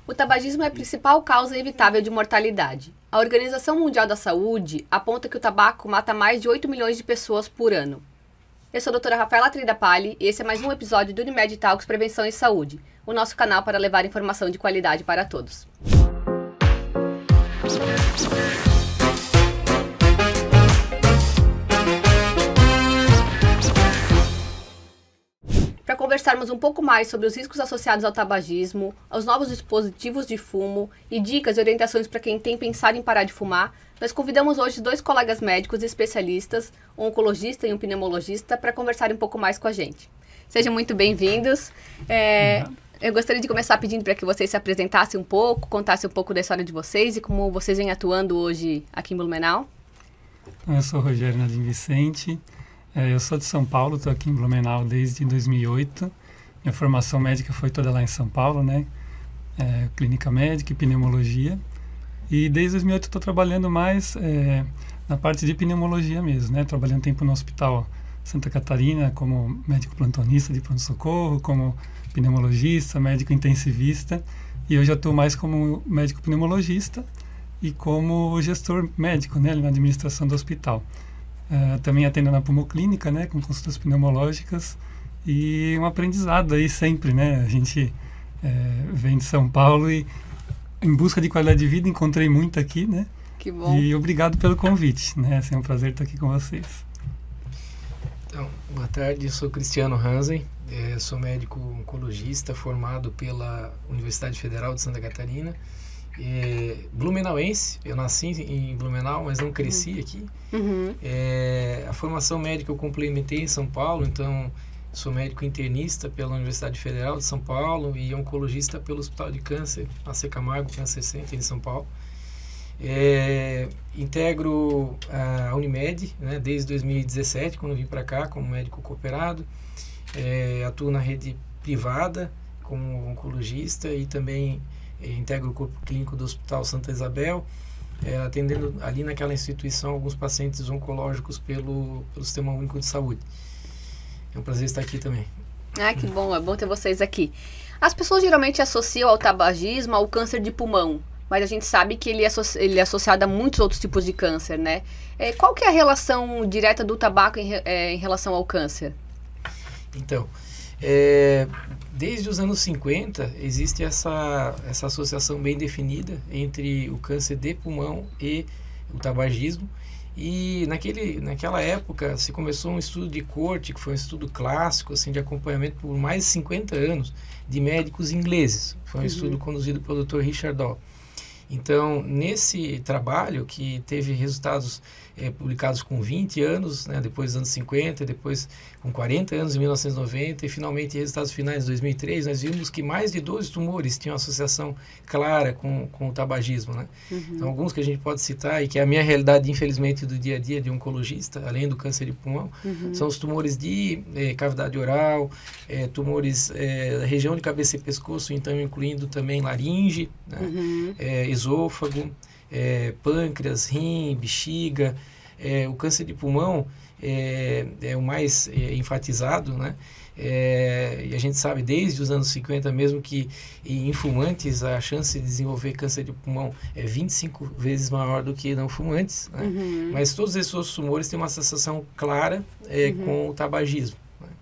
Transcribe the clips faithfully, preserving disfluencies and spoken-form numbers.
O tabagismo é a principal causa evitável de mortalidade. A Organização Mundial da Saúde aponta que o tabaco mata mais de oito milhões de pessoas por ano. Eu sou a doutora Rafaela Tridapalli e esse é mais um episódio do Unimed Talks Prevenção e Saúde, o nosso canal para levar informação de qualidade para todos. Para conversarmos um pouco mais sobre os riscos associados ao tabagismo, aos novos dispositivos de fumo e dicas e orientações para quem tem pensado em parar de fumar, nós convidamos hoje dois colegas médicos e especialistas, um oncologista e um pneumologista, para conversarem um pouco mais com a gente. Sejam muito bem-vindos. É, eu gostaria de começar pedindo para que vocês se apresentassem um pouco, contassem um pouco da história de vocês e como vocês vêm atuando hoje aqui em Blumenau. Eu sou o Rogério Nadim Vicente. Eu sou de São Paulo, estou aqui em Blumenau desde dois mil e oito. Minha formação médica foi toda lá em São Paulo, né? É, clínica médica e pneumologia. E desde dois mil e oito estou trabalhando mais é, na parte de pneumologia mesmo, né? Trabalhando tempo no Hospital Santa Catarina como médico plantonista de pronto-socorro, como pneumologista, médico intensivista. E hoje eu estou mais como médico pneumologista e como gestor médico, né? Na administração do hospital. Uh, também atendo na pneumoclínica, né, com consultas pneumológicas e um aprendizado aí sempre, né, a gente é, vem de São Paulo e em busca de qualidade de vida encontrei muito aqui, né. Que bom. E obrigado pelo convite, né, é um prazer estar aqui com vocês. Então, boa tarde, eu sou Cristiano Hansen, é, sou médico oncologista formado pela Universidade Federal de Santa Catarina. É, blumenauense, eu nasci em Blumenau, mas não cresci uhum. aqui. Uhum. É, a formação médica eu complementei em São Paulo, então sou médico internista pela Universidade Federal de São Paulo e oncologista pelo Hospital de Câncer, A C Camargo Câncer Center em São Paulo. É, integro a Unimed, né, desde dois mil e dezessete, quando vim para cá como médico cooperado. É, atuo na rede privada como oncologista e também integro o corpo clínico do Hospital Santa Isabel, é, atendendo ali naquela instituição alguns pacientes oncológicos pelo, pelo Sistema Único de Saúde. É um prazer estar aqui também. Ah, que bom, é bom ter vocês aqui. As pessoas geralmente associam ao tabagismo ao câncer de pulmão, mas a gente sabe que ele é, ele é associado a muitos outros tipos de câncer, né? É, qual que é a relação direta do tabaco em, é, em relação ao câncer? Então, é, desde os anos cinquenta existe essa, essa associação bem definida entre o câncer de pulmão e o tabagismo, e naquele, naquela época se começou um estudo de corte, que foi um estudo clássico assim, de acompanhamento por mais de cinquenta anos de médicos ingleses. Foi um uhum. estudo conduzido pelo doutor Richard Doll. Então, nesse trabalho, que teve resultados é, publicados com vinte anos, né, depois dos anos cinquenta, depois com quarenta anos em mil novecentos e noventa e finalmente resultados finais em dois mil e três, nós vimos que mais de doze tumores tinham associação clara com, com o tabagismo, né? Uhum. Então, alguns que a gente pode citar e que é a minha realidade, infelizmente, do dia a dia de oncologista, além do câncer de pulmão, uhum. são os tumores de é, cavidade oral, é, tumores é, da região de cabeça e pescoço, então incluindo também laringe, né? Uhum. é, esôfago, é, pâncreas, rim, bexiga. É, o câncer de pulmão é, é o mais é, enfatizado, né? É, e a gente sabe desde os anos cinquenta mesmo que em fumantes a chance de desenvolver câncer de pulmão é vinte e cinco vezes maior do que não fumantes, né? Uhum. Mas todos esses outros tumores têm uma associação clara é, uhum. com o tabagismo,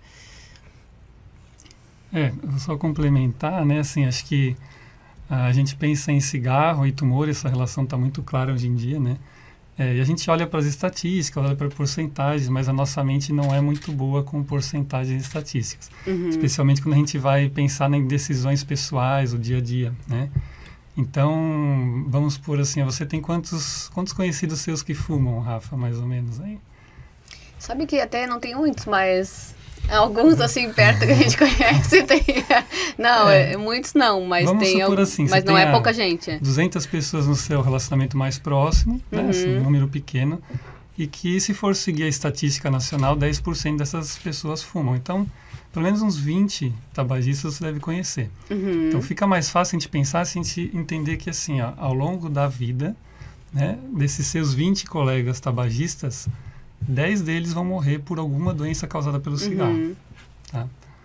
né? É, vou só complementar, né? Assim, acho que a gente pensa em cigarro e tumor, essa relação está muito clara hoje em dia, né? É, e a gente olha para as estatísticas, olha para porcentagens, mas a nossa mente não é muito boa com porcentagens estatísticas. Uhum. Especialmente quando a gente vai pensar em decisões pessoais, o dia a dia, né? Então, vamos por assim, você tem quantos, quantos conhecidos seus que fumam, Rafa, mais ou menos, aí? Sabe que até não tem muitos, mas... Alguns assim perto que a gente conhece tem, não, é. É, muitos não, mas Vamos tem supor assim, mas não é pouca gente. É. duzentas pessoas no seu relacionamento mais próximo, né, uhum. assim, um número pequeno, e que se for seguir a estatística nacional, dez por cento dessas pessoas fumam. Então, pelo menos uns vinte tabagistas você deve conhecer. Uhum. Então fica mais fácil a gente pensar se a gente entender que assim, ó, ao longo da vida, né, desses seus vinte colegas tabagistas, dez deles vão morrer por alguma doença causada pelo cigarro. Uhum. Tá?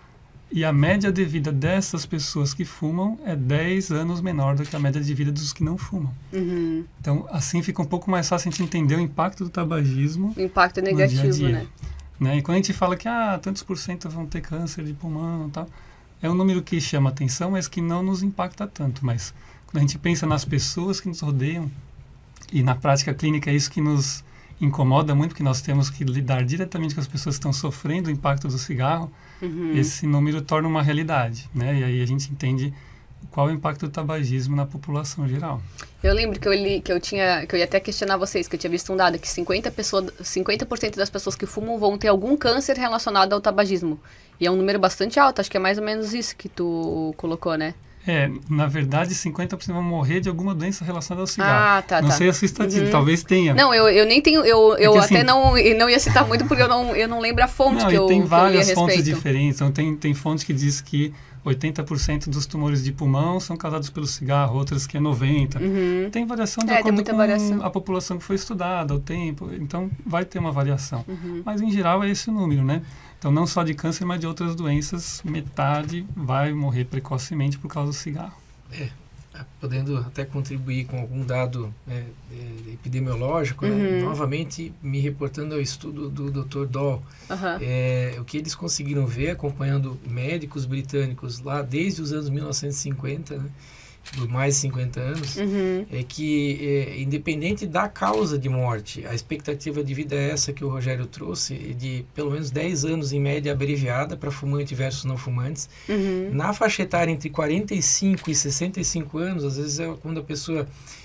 E a média de vida dessas pessoas que fumam é dez anos menor do que a média de vida dos que não fumam. Uhum. Então, assim fica um pouco mais fácil a gente entender o impacto do tabagismo. O impacto é negativo, no dia a dia, né? né? E quando a gente fala que ah, tantos por cento vão ter câncer de pulmão e tal, é um número que chama atenção, mas que não nos impacta tanto. Mas quando a gente pensa nas pessoas que nos rodeiam, e na prática clínica é isso que nos incomoda muito, porque nós temos que lidar diretamente com as pessoas que estão sofrendo o impacto do cigarro, uhum. esse número torna uma realidade, né? E aí a gente entende qual é o impacto do tabagismo na população geral. Eu lembro que eu li, que eu tinha, que eu ia até questionar vocês, que eu tinha visto um dado que cinquenta por cento, cinquenta por cento das pessoas que fumam vão ter algum câncer relacionado ao tabagismo. E é um número bastante alto, acho que é mais ou menos isso que tu colocou, né? É, na verdade, cinquenta por cento vão morrer de alguma doença relacionada ao cigarro. Ah, tá, não tá. sei a sua estatística, uhum. talvez tenha. Não, eu, eu nem tenho, eu, eu Porque, até assim, não, não ia citar muito porque eu não, eu não lembro a fonte não, que eu, tem que várias eu li a fontes respeito. diferentes. Então, tem, tem fontes que diz que oitenta por cento dos tumores de pulmão são causados pelo cigarro, outras que é noventa por cento. Uhum. Tem variação de é, acordo com variação. a população que foi estudada, o tempo. Então, vai ter uma variação. Uhum. Mas, em geral, é esse o número, né? Então, não só de câncer, mas de outras doenças, metade vai morrer precocemente por causa do cigarro. É, podendo até contribuir com algum dado é, é, epidemiológico, uhum. né? Novamente me reportando ao estudo do doutor Dahl, uhum. é, o que eles conseguiram ver acompanhando médicos britânicos lá desde os anos mil novecentos e cinquenta, né? Por mais de cinquenta anos, uhum. é que, é, independente da causa de morte, a expectativa de vida é essa que o Rogério trouxe, de pelo menos dez anos em média abreviada para fumante versus não fumantes. Uhum. Na faixa etária entre quarenta e cinco e sessenta e cinco anos, às vezes é quando a pessoa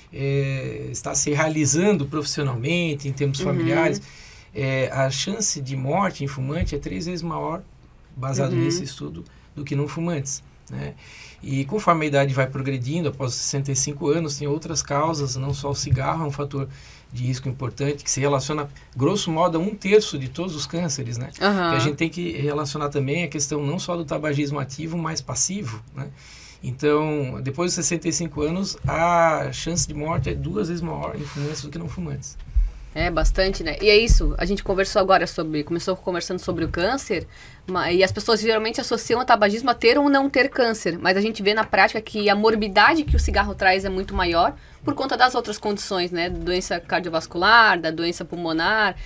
é, está se realizando profissionalmente, em termos uhum. familiares, é, a chance de morte em fumante é três vezes maior, baseado uhum. nesse estudo, do que não fumantes, né? E conforme a idade vai progredindo, após sessenta e cinco anos, tem outras causas, não só o cigarro é um fator de risco importante, que se relaciona, grosso modo, a um terço de todos os cânceres, né? Uhum. E a gente tem que relacionar também a questão não só do tabagismo ativo, mas passivo, né? Então, depois dos sessenta e cinco anos, a chance de morte é duas vezes maior em fumantes do que não fumantes. É, bastante, né? E é isso, a gente conversou agora sobre, começou conversando sobre o câncer, e as pessoas geralmente associam o tabagismo a ter ou não ter câncer, mas a gente vê na prática que a morbidade que o cigarro traz é muito maior por conta das outras condições, né? Doença cardiovascular, da doença pulmonar,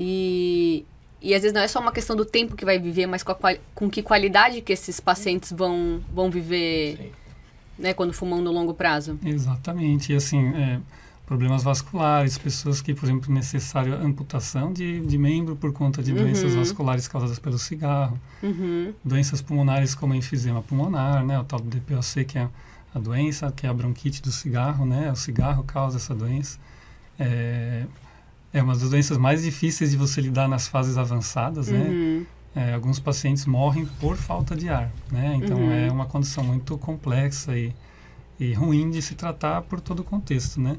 e, e às vezes não é só uma questão do tempo que vai viver, mas com, a, com que qualidade que esses pacientes vão, vão viver, né, quando fumam no longo prazo. Exatamente, e assim... É... problemas vasculares, pessoas que, por exemplo, necessário amputação de, de membro por conta de doenças uhum. vasculares causadas pelo cigarro, uhum. doenças pulmonares como enfisema pulmonar, né, o tal do D P O C, que é a doença, que é a bronquite do cigarro, né, o cigarro causa essa doença. É, é uma das doenças mais difíceis de você lidar nas fases avançadas, né? Uhum. É, alguns pacientes morrem por falta de ar, né, então uhum. é uma condição muito complexa e, e ruim de se tratar por todo o contexto, né.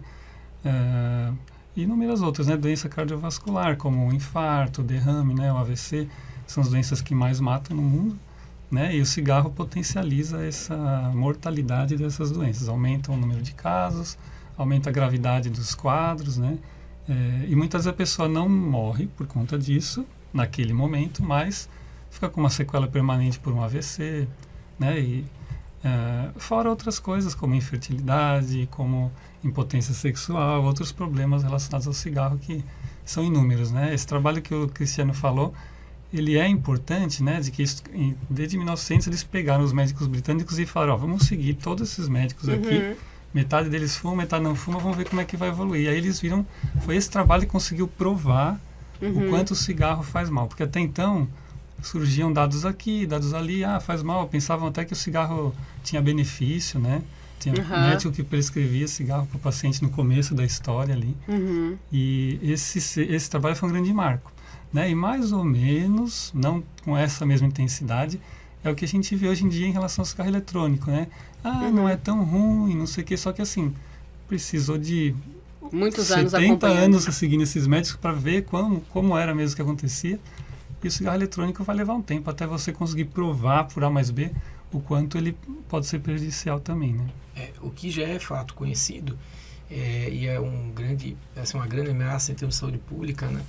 Uh, e inúmeras outras, né? Doença cardiovascular, como o infarto, o derrame, né? O A V C, são as doenças que mais matam no mundo, né? E o cigarro potencializa essa mortalidade dessas doenças, aumenta o número de casos, aumenta a gravidade dos quadros, né? É, e muitas vezes a pessoa não morre por conta disso, naquele momento, mas fica com uma sequela permanente por um A V C, né? E uh, fora outras coisas, como infertilidade, como impotência sexual, outros problemas relacionados ao cigarro que são inúmeros, né? Esse trabalho que o Cristiano falou, ele é importante, né? De que isso, em, desde mil e novecentos eles pegaram os médicos britânicos e falaram, ó, vamos seguir todos esses médicos uhum. aqui, metade deles fuma, metade não fuma, vamos ver como é que vai evoluir. E aí eles viram, foi esse trabalho que conseguiu provar uhum. o quanto o cigarro faz mal, porque até então surgiam dados aqui, dados ali, ah, faz mal, pensavam até que o cigarro tinha benefício, né? Tinha uhum. médico que prescrevia cigarro para o paciente no começo da história ali. Uhum. E esse, esse trabalho foi um grande marco, né? E mais ou menos, não com essa mesma intensidade, é o que a gente vê hoje em dia em relação ao cigarro eletrônico, né? Ah, uhum. não é tão ruim, não sei o que, só que assim, precisou de muitos anos setenta anos seguindo esses médicos para ver como, como era mesmo que acontecia. E o cigarro eletrônico vai levar um tempo até você conseguir provar por A mais B o quanto ele pode ser prejudicial também, né? É, o que já é fato conhecido é, e é um grande, assim, uma grande ameaça em termos de saúde pública, né?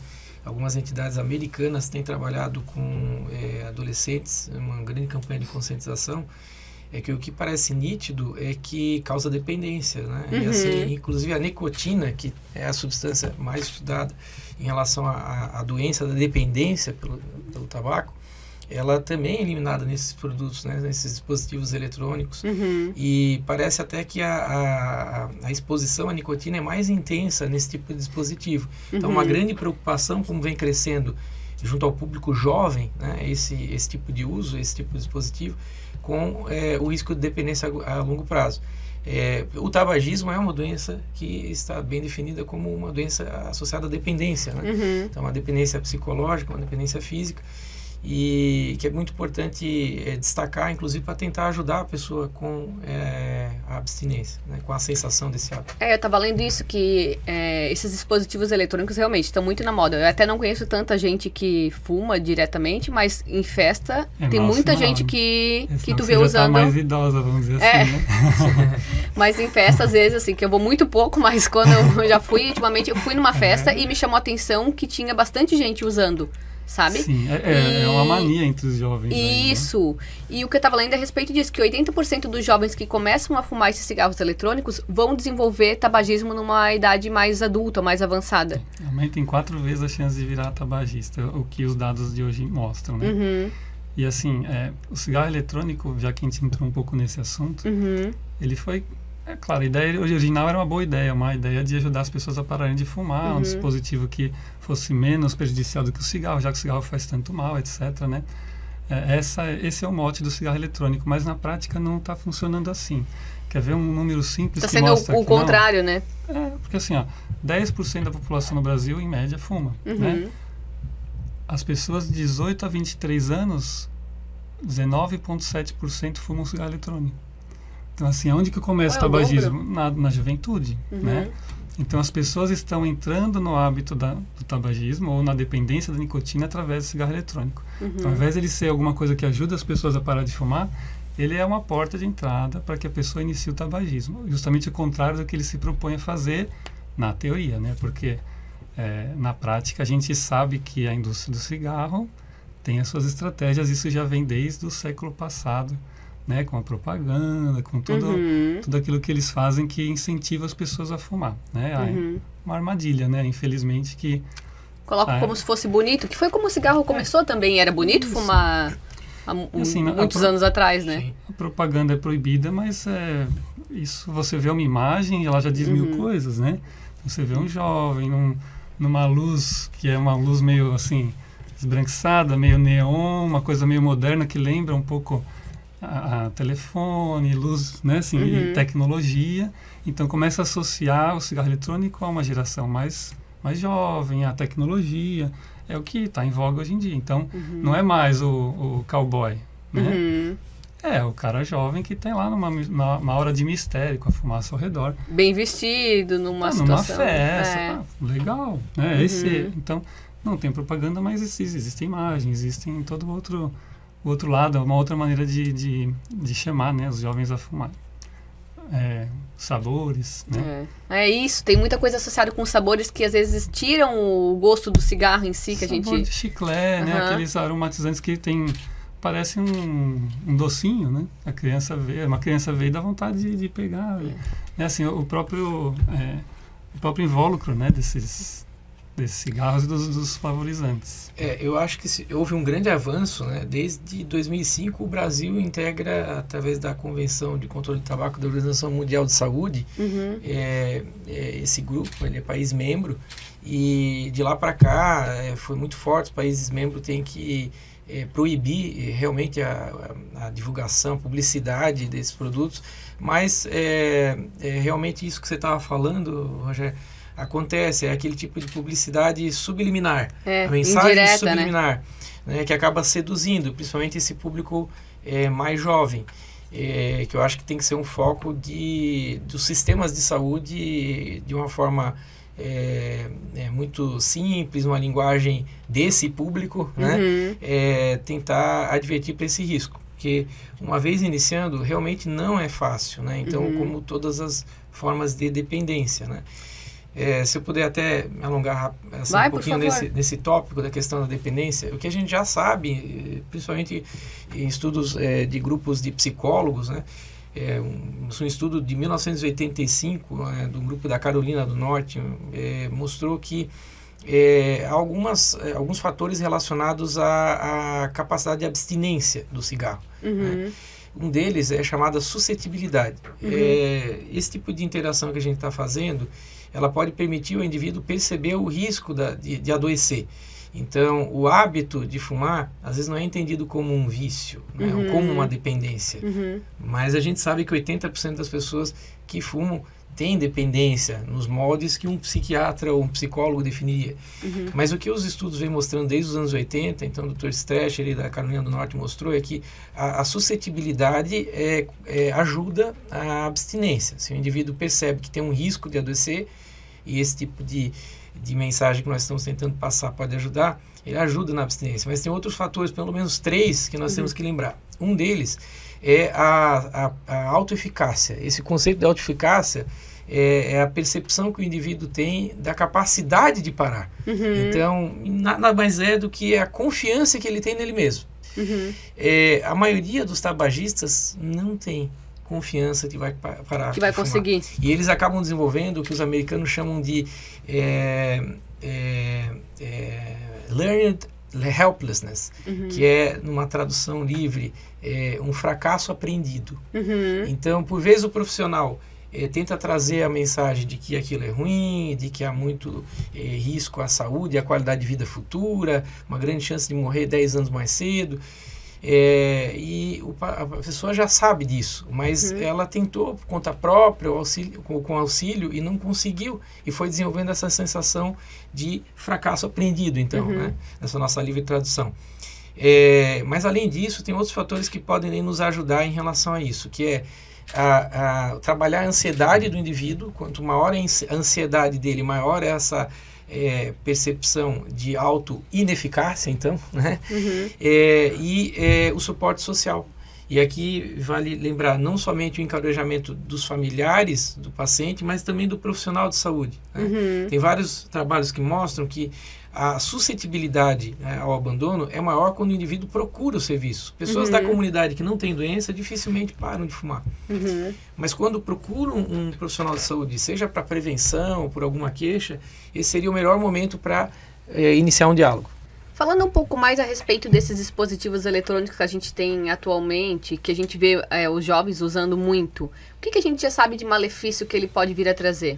algumas entidades americanas têm trabalhado com é, adolescentes, uma grande campanha de conscientização, é que o que parece nítido é que causa dependência, né? Uhum. E assim, inclusive a nicotina, que é a substância mais estudada em relação à doença da dependência pelo, pelo tabaco, ela também é eliminada nesses produtos, né? Nesses dispositivos eletrônicos. Uhum. E parece até que a, a, a exposição à nicotina é mais intensa nesse tipo de dispositivo. Uhum. Então, uma grande preocupação, como vem crescendo junto ao público jovem, né? esse, esse tipo de uso, esse tipo de dispositivo, com é, o risco de dependência a, a longo prazo. É, o tabagismo é uma doença que está bem definida como uma doença associada à dependência, né? Uhum. Então, uma dependência psicológica, uma dependência física, e que é muito importante é, destacar, inclusive, para tentar ajudar a pessoa com é, a abstinência, né? Com a sensação desse hábito. É, eu estava lendo isso, que é, esses dispositivos eletrônicos realmente estão muito na moda. Eu até não conheço tanta gente que fuma diretamente, mas em festa é, tem nossa, muita não. gente que, que tu vê usando... Tá mais idosa, vamos dizer é. assim, né? Mas em festa, às vezes, assim, que eu vou muito pouco, mas quando eu já fui, ultimamente, eu fui numa festa é. e me chamou a atenção que tinha bastante gente usando. Sabe? Sim, é, e... é uma mania entre os jovens. Isso. Aí, né? E o que eu estava lendo é a respeito disso, que oitenta por cento dos jovens que começam a fumar esses cigarros eletrônicos vão desenvolver tabagismo numa idade mais adulta, mais avançada. Aumenta em quatro vezes a chance de virar tabagista, o que os dados de hoje mostram, né? Uhum. E assim, é, o cigarro eletrônico, já que a gente entrou um pouco nesse assunto, uhum. ele foi... É claro, a ideia original era uma boa ideia, uma ideia de ajudar as pessoas a pararem de fumar, uhum. um dispositivo que fosse menos prejudicial do que o cigarro, já que o cigarro faz tanto mal, etcétera, né? É, essa, esse é o mote do cigarro eletrônico, mas na prática não está funcionando assim. Quer ver um número simples tá que mostra Está sendo o contrário, não? né? É, porque assim, ó, dez por cento da população no Brasil, em média, fuma, uhum. né? As pessoas de dezoito a vinte e três anos, dezenove vírgula sete por cento fumam cigarro eletrônico. Então, assim, onde que começa o tabagismo? Na, na juventude, uhum. né? Então, as pessoas estão entrando no hábito da, do tabagismo ou na dependência da nicotina através do cigarro eletrônico. Uhum. Então, ao invés de ele ser alguma coisa que ajuda as pessoas a parar de fumar, ele é uma porta de entrada para que a pessoa inicie o tabagismo. Justamente o contrário do que ele se propõe a fazer na teoria, né? Porque, é, na prática, a gente sabe que a indústria do cigarro tem as suas estratégias. Isso já vem desde o século passado, né, com a propaganda, com tudo, uhum. tudo aquilo que eles fazem que incentiva as pessoas a fumar, né? Uhum. Uma armadilha, né? Infelizmente que... Coloca ah, como se fosse bonito, que foi como o cigarro começou é, também, era bonito isso. fumar há um, assim, muitos pro, anos atrás, né? A propaganda é proibida, mas é, isso você vê uma imagem e ela já diz uhum. mil coisas, né? Você vê um jovem num, numa luz que é uma luz meio assim, esbranquiçada, meio neon, uma coisa meio moderna que lembra um pouco... A, a telefone, luz, né, assim, uhum. e tecnologia. Então começa a associar o cigarro eletrônico a uma geração mais, mais jovem, a tecnologia. É o que está em voga hoje em dia. Então uhum. não é mais o, o cowboy, né? Uhum. É o cara jovem que tem lá numa, numa, numa hora de mistério, com a fumaça ao redor. Bem vestido, numa ah, situação... Numa festa, é. ah, legal. Né? Uhum. Esse, então, não tem propaganda, mas existe, existem imagens, existem todo outro... O outro lado, uma outra maneira de, de, de chamar, né, os jovens a fumar. É, sabores, né? É. é isso, tem muita coisa associada com sabores que às vezes tiram o gosto do cigarro em si, que Sabor a gente... de chiclete, uhum. né, aqueles aromatizantes que tem, parece um, um docinho, né? A criança vê, uma criança vê e dá vontade de, de pegar. É. É assim, o próprio, é, o próprio invólucro, né, desses... desses cigarros e dos, dos flavorizantes. É, eu acho que se, houve um grande avanço, né? Desde dois mil e cinco o Brasil integra, através da Convenção de Controle do Tabaco da Organização Mundial de Saúde, uhum. é, é, esse grupo, ele é país membro, e de lá para cá é, foi muito forte. Os países membros têm que é, proibir realmente a, a, a divulgação, a publicidade desses produtos, mas é, é realmente isso que você estava falando, Rogério, acontece, é aquele tipo de publicidade subliminar, é, a mensagem indireta, subliminar, né? Né, que acaba seduzindo, principalmente esse público é, mais jovem, é, que eu acho que tem que ser um foco de, dos sistemas de saúde de uma forma é, é, muito simples, uma linguagem desse público, uhum. né, é, tentar advertir para esse risco, porque uma vez iniciando, realmente não é fácil, né? Então, uhum. como todas as formas de dependência, né? é, se eu puder até me alongar assim, Vai, um pouquinho nesse, nesse tópico da questão da dependência, o que a gente já sabe, principalmente em estudos é, de grupos de psicólogos, né? É um, um estudo de mil novecentos e oitenta e cinco, é, do grupo da Carolina do Norte, é, mostrou que é, algumas, é, alguns fatores relacionados à, à capacidade de abstinência do cigarro. Uhum. Né? Um deles é chamada suscetibilidade. Uhum. É, esse tipo de interação que a gente está fazendo, ela pode permitir ao indivíduo perceber o risco da, de, de adoecer. Então, o hábito de fumar, às vezes não é entendido como um vício, né? Uhum. Ou como uma dependência. Uhum. Mas a gente sabe que oitenta por cento das pessoas que fumam têm dependência nos moldes que um psiquiatra ou um psicólogo definiria. Uhum. Mas o que os estudos vêm mostrando desde os anos oitenta, então o doutor Strescher da Carolina do Norte mostrou, é que a, a suscetibilidade é, é, ajuda a abstinência. Se o indivíduo percebe que tem um risco de adoecer, e esse tipo de de mensagem que nós estamos tentando passar pode ajudar, ele ajuda na abstinência. Mas tem outros fatores, pelo menos três, que nós uhum. temos que lembrar. Um deles é a, a, a autoeficácia. Esse conceito de autoeficácia é, é a percepção que o indivíduo tem da capacidade de parar. Uhum. Então, nada mais é do que a confiança que ele tem nele mesmo. Uhum. É, a maioria dos tabagistas não tem confiança que vai parar que vai de fumar. conseguir. E eles acabam desenvolvendo o que os americanos chamam de é, é, é, learned helplessness, uhum. que é, numa tradução livre, é, um fracasso aprendido. Uhum. Então, por vezes o profissional é, tenta trazer a mensagem de que aquilo é ruim, de que há muito é, risco à saúde, à qualidade de vida futura, uma grande chance de morrer dez anos mais cedo. É, e o, a pessoa já sabe disso, mas uhum. ela tentou por conta própria, auxílio, com, com auxílio, e não conseguiu, e foi desenvolvendo essa sensação de fracasso aprendido, então, uhum. né, nessa nossa livre tradução. É, mas além disso, tem outros fatores que podem nos ajudar em relação a isso, que é a, a, trabalhar a ansiedade do indivíduo. Quanto maior a ansiedade dele, maior é essa É, percepção de auto-ineficácia, então, né? Uhum. É, e é, o suporte social. E aqui vale lembrar não somente o encorajamento dos familiares do paciente, mas também do profissional de saúde. Né? Uhum. Tem vários trabalhos que mostram que a suscetibilidade, né, ao abandono é maior quando o indivíduo procura o serviço. Pessoas uhum. da comunidade que não têm doença dificilmente param de fumar. Uhum. Mas quando procuram um profissional de saúde, seja para prevenção ou por alguma queixa, esse seria o melhor momento para é, iniciar um diálogo. Falando um pouco mais a respeito desses dispositivos eletrônicos que a gente tem atualmente, que a gente vê é, os jovens usando muito, o que, que a gente já sabe de malefício que ele pode vir a trazer?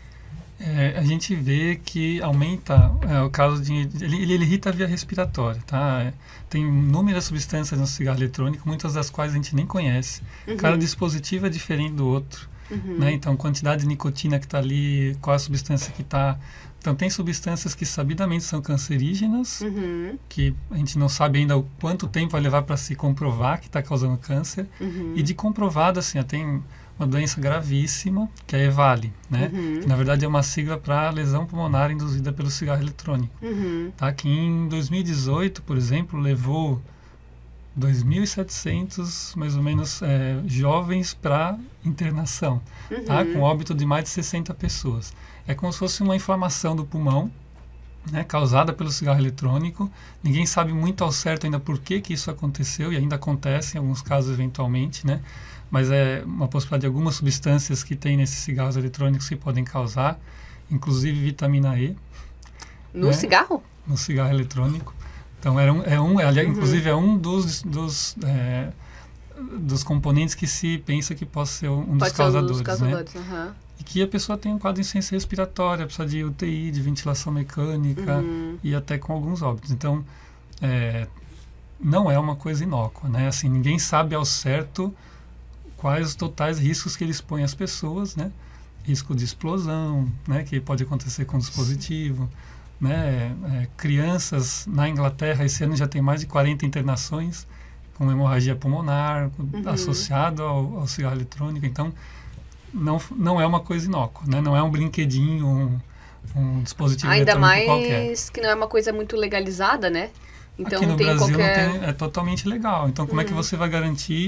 É, a gente vê que aumenta é, o caso de... Ele, ele irrita a via respiratória, tá? É, tem inúmeras substâncias no cigarro eletrônico, muitas das quais a gente nem conhece. Uhum. Cada dispositivo é diferente do outro. Uhum. Né? Então, quantidade de nicotina que está ali, qual a substância que está... Então, tem substâncias que sabidamente são cancerígenas, uhum. que a gente não sabe ainda o quanto tempo vai levar para se comprovar que está causando câncer. Uhum. E de comprovado, assim, tem uma doença gravíssima, que é a EVALI, né? Uhum. Que, na verdade, é uma sigla para lesão pulmonar induzida pelo cigarro eletrônico. Uhum. Tá? Que em dois mil e dezoito, por exemplo, levou dois mil e setecentos, mais ou menos, é, jovens para internação, uhum. tá? Com óbito de mais de sessenta pessoas. É como se fosse uma inflamação do pulmão, né, causada pelo cigarro eletrônico. Ninguém sabe muito ao certo ainda por que, que isso aconteceu, e ainda acontece em alguns casos eventualmente, né? Mas é uma possibilidade de algumas substâncias que tem nesses cigarros eletrônicos que podem causar, inclusive vitamina E. No né? cigarro? No cigarro eletrônico. Então, era um, é um, aliás, uhum. inclusive é um dos, dos, é, dos componentes que se pensa que possa ser um Pode dos ser causadores. Um dos causadores, né? uhum. E que a pessoa tem um quadro de insuficiência respiratória, precisa de U T I, de ventilação mecânica uhum. e até com alguns óbitos. Então, é, não é uma coisa inócua, né? Assim, ninguém sabe ao certo quais os totais riscos que ele expõe às pessoas, né? Risco de explosão, né? Que pode acontecer com o dispositivo, né? É, crianças na Inglaterra, esse ano já tem mais de quarenta internações com hemorragia pulmonar, uhum. associado ao, ao cigarro eletrônico. Então, Não, não é uma coisa inócua, né? Não é um brinquedinho, um, um dispositivo Ainda eletrônico mais qualquer. que não é uma coisa muito legalizada, né? Então Aqui no tem Brasil qualquer... não tem, é totalmente legal. Então como uhum. é que você vai garantir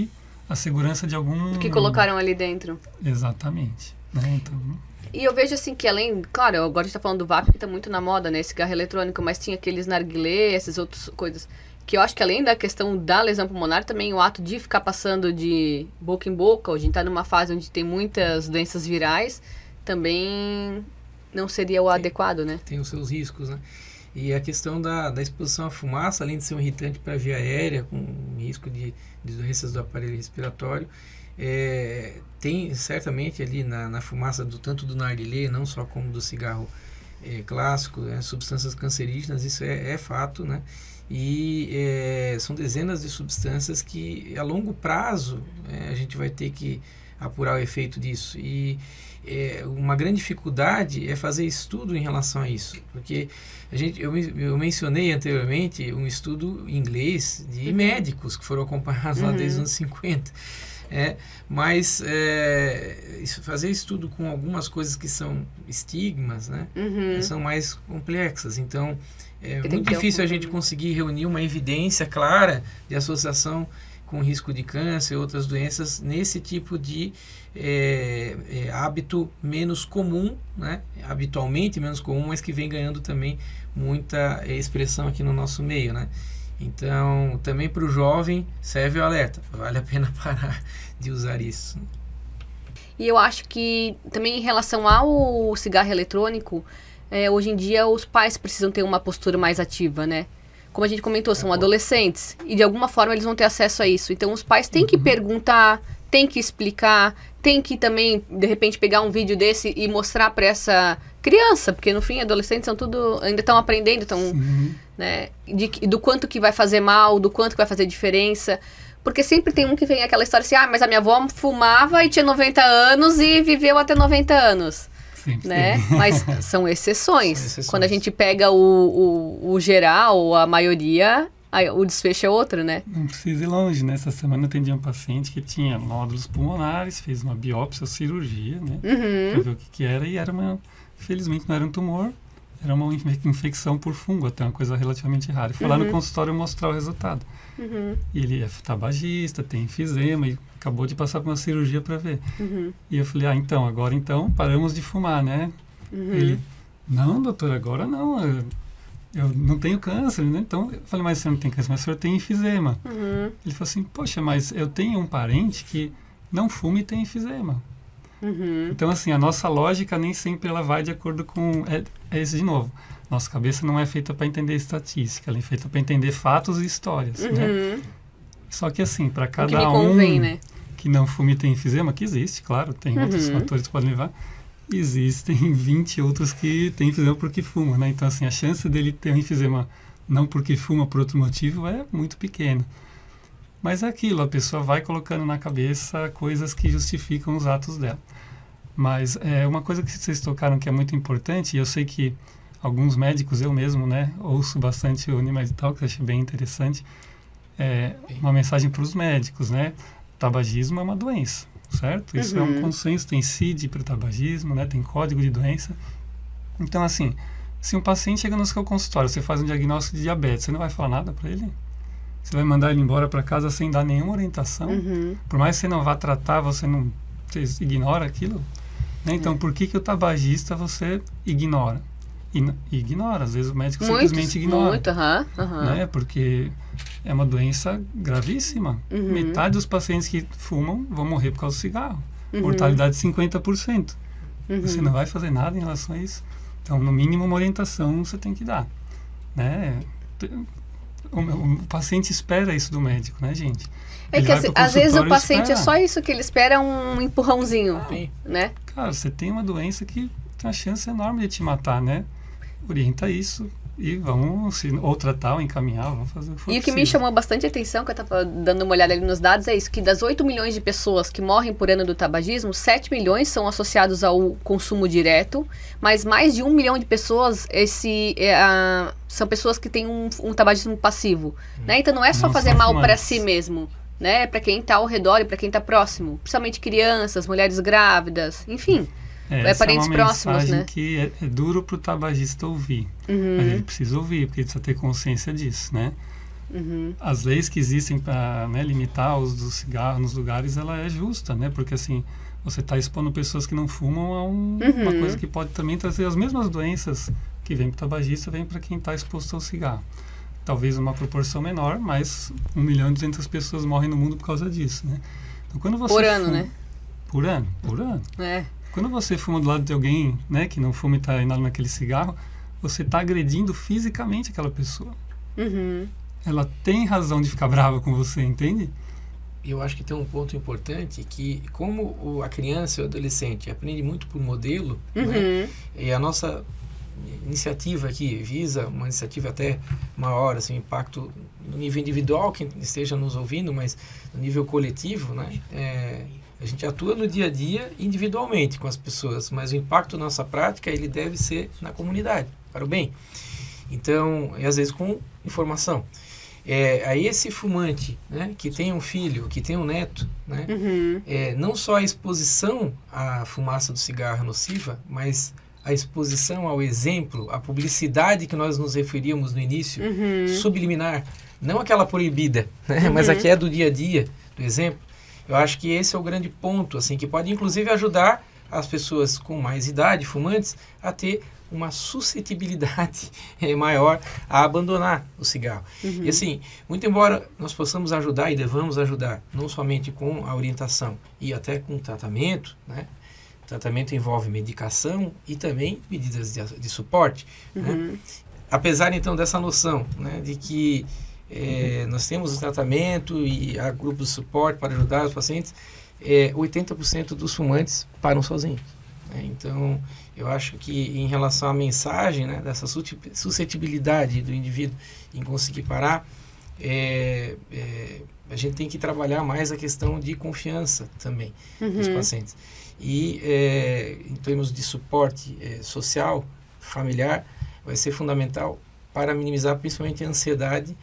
a segurança de algum... Que colocaram ali dentro. Exatamente. Né? Então... E eu vejo assim que além, claro, agora a gente tá falando do vape, que tá muito na moda, né, esse cigarro eletrônico, mas tinha aqueles narguilé, essas outras coisas, que eu acho que além da questão da lesão pulmonar, também o ato de ficar passando de boca em boca, ou de estar numa fase onde tem muitas doenças virais, também não seria o tem, adequado, né? Tem os seus riscos, né? E a questão da, da exposição à fumaça, além de ser um irritante para a via aérea, com risco de, de doenças do aparelho respiratório, É, tem certamente ali na, na fumaça do tanto do narguilé, não só como do cigarro é, clássico, né, substâncias cancerígenas, isso é, é fato, né? E é, são dezenas de substâncias que a longo prazo é, a gente vai ter que apurar o efeito disso. E é, uma grande dificuldade é fazer estudo em relação a isso, porque a gente, eu, eu mencionei anteriormente um estudo em inglês de uhum. médicos que foram acompanhados uhum. lá desde os anos cinquenta. É, mas é, fazer estudo com algumas coisas que são estigmas, né, uhum. são mais complexas. Então, é muito difícil um... a gente conseguir reunir uma evidência clara de associação com risco de câncer e outras doenças nesse tipo de é, é, hábito menos comum, né, habitualmente menos comum, mas que vem ganhando também muita expressão aqui no nosso meio, né. Então, também para o jovem serve o alerta. Vale a pena parar de usar isso. E eu acho que também em relação ao cigarro eletrônico, é, hoje em dia os pais precisam ter uma postura mais ativa, né? Como a gente comentou, são é adolescentes e de alguma forma eles vão ter acesso a isso. Então os pais têm que uhum. perguntar, têm que explicar, têm que também, de repente, pegar um vídeo desse e mostrar para essa criança, porque no fim adolescentes são tudo, ainda estão aprendendo, estão, né, de, do quanto que vai fazer mal, do quanto que vai fazer diferença, porque sempre tem um que vem aquela história assim, ah, mas a minha avó fumava e tinha noventa anos e viveu até noventa anos, sempre né, tem. mas são exceções. São exceções. Quando a gente pega o, o, o geral, a maioria, aí o desfecho é outro, né? Não precisa ir longe, né? Essa semana eu atendi um paciente que tinha nódulos pulmonares, fez uma biópsia ou cirurgia, né? Uhum. Pra ver o que que era, e era uma... Felizmente não era um tumor, era uma infecção por fungo, até uma coisa relativamente rara. E foi uhum. lá no consultório mostrar o resultado. Uhum. E ele é tabagista, tem enfisema e acabou de passar por uma cirurgia para ver. Uhum. E eu falei, ah, então, agora então paramos de fumar, né? Uhum. Ele, não, doutor, agora não, eu, eu não tenho câncer, né? Então, eu falei, mas você não tem câncer, mas o senhor tem enfisema. Uhum. Ele falou assim, poxa, mas eu tenho um parente que não fuma e tem enfisema. Uhum. Então, assim, a nossa lógica nem sempre ela vai de acordo com... É, é isso de novo. Nossa cabeça não é feita para entender estatística, ela é feita para entender fatos e histórias, uhum. né? Só que, assim, para cada que me convém, um né? que não fuma e tem enfisema, que existe, claro, tem uhum. outros fatores que podem levar, existem vinte outros que têm enfisema porque fumam, né? Então, assim, a chance dele ter um enfisema não porque fuma por outro motivo é muito pequena. Mas é aquilo, a pessoa vai colocando na cabeça coisas que justificam os atos dela. Mas é uma coisa que vocês tocaram que é muito importante, e eu sei que alguns médicos, eu mesmo, né, ouço bastante o Animais Talk, que eu achei bem interessante, é uma mensagem para os médicos, né? O tabagismo é uma doença, certo? Isso uhum. é um consenso, tem C I D para o tabagismo, né? Tem código de doença. Então, assim, se um paciente chega no seu consultório, você faz um diagnóstico de diabetes, você não vai falar nada para ele? Você vai mandar ele embora para casa sem dar nenhuma orientação? Uhum. Por mais que você não vá tratar, você não você ignora aquilo? Né? Então, é. por que que o tabagista você ignora? I, ignora, às vezes o médico Muitos, simplesmente ignora. Muito, aham. Uh, uh. Né? Porque é uma doença gravíssima. Uhum. Metade dos pacientes que fumam vão morrer por causa do cigarro. Uhum. Mortalidade cinquenta por cento. Uhum. Você não vai fazer nada em relação a isso. Então, no mínimo, uma orientação você tem que dar. Né? O, o, o paciente espera isso do médico, né, gente? É ele que assim, às vezes o paciente espera. é só isso que ele espera, um empurrãozinho, ah, né? Cara, você tem uma doença que tem uma chance enorme de te matar, né? Orienta isso e vamos, se, ou tratar, ou encaminhar, vamos fazer o que for E o que me chamou bastante atenção, que eu estava dando uma olhada ali nos dados, é isso, que das oito milhões de pessoas que morrem por ano do tabagismo, sete milhões são associados ao consumo direto, mas mais de um milhão de pessoas esse, é, a, são pessoas que têm um, um tabagismo passivo, hum. né? Então não é só não fazer mal para si mesmo, né? Para quem está ao redor e para quem está próximo, principalmente crianças, mulheres grávidas, enfim. É, é parentes é uma próximos, né? que é, é duro para o tabagista ouvir. Uhum. Mas ele precisa ouvir, porque ele precisa ter consciência disso, né? Uhum. As leis que existem para, né, limitar o uso do cigarro nos lugares, ela é justa, né? Porque assim, você está expondo pessoas que não fumam a um, Uhum. uma coisa que pode também trazer as mesmas doenças que vem para o tabagista, vem para quem está exposto ao cigarro. Talvez uma proporção menor, mas um milhão e duzentas pessoas morrem no mundo por causa disso, né? Então, quando você Por ano, fuma, né? Por ano, por ano. É. Quando você fuma do lado de alguém, né, que não fuma e está inalando naquele cigarro, você está agredindo fisicamente aquela pessoa. Uhum. Ela tem razão de ficar brava com você, entende? Eu acho que tem um ponto importante que, como o, a criança e o adolescente aprende muito por modelo, Uhum. né, e a nossa iniciativa aqui visa uma iniciativa até maior, assim, impacto no nível individual, quem esteja nos ouvindo, mas no nível coletivo, né, é, a gente atua no dia a dia individualmente com as pessoas, mas o impacto da nossa prática, ele deve ser na comunidade, para o bem. Então, e às vezes com informação. É, aí esse fumante, né, que tem um filho, que tem um neto, né, Uhum. é, não só a exposição à fumaça do cigarro nociva, mas a exposição ao exemplo, à publicidade que nós nos referíamos no início, Uhum. subliminar, não aquela proibida, né, Uhum. mas a que é do dia a dia, do exemplo. Eu acho que esse é o grande ponto, assim, que pode inclusive ajudar as pessoas com mais idade, fumantes, a ter uma suscetibilidade eh, maior a abandonar o cigarro. Uhum. E assim, muito embora nós possamos ajudar e devamos ajudar, não somente com a orientação e até com o tratamento, né? O tratamento envolve medicação e também medidas de, de suporte, né? Uhum. Apesar então dessa noção, né, de que eh, nós temos o tratamento e há grupos de suporte para ajudar os pacientes, eh, oitenta por cento dos fumantes param sozinhos, né? Então, eu acho que em relação à mensagem, né, dessa suscetibilidade do indivíduo em conseguir parar, é, é, a gente tem que trabalhar mais a questão de confiança também Uhum. dos pacientes. E é, em termos de suporte é, social, familiar, vai ser fundamental para minimizar principalmente a ansiedade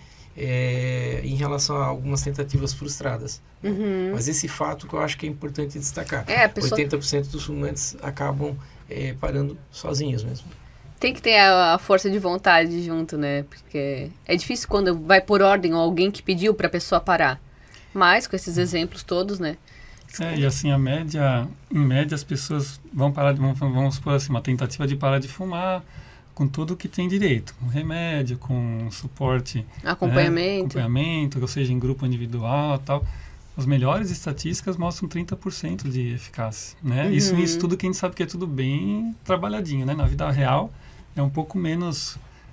é, em relação a algumas tentativas frustradas. Uhum. Mas esse fato que eu acho que é importante destacar. É, a pessoa oitenta por cento dos fumantes acabam é, parando sozinhos mesmo. tem que ter a, a força de vontade junto, né? Porque é difícil quando vai por ordem ou alguém que pediu para a pessoa parar. Mas com esses exemplos todos, né? É, e assim, a média, em média, as pessoas vão parar, de, vamos, vamos supor assim, uma tentativa de parar de fumar com tudo que tem direito, com remédio, com suporte, Acompanhamento. né, acompanhamento, ou seja, em grupo individual e tal. As melhores estatísticas mostram trinta por cento de eficácia, né? Uhum. Isso em estudo que a gente sabe que é tudo bem trabalhadinho, né? Na vida real é um pouco menos,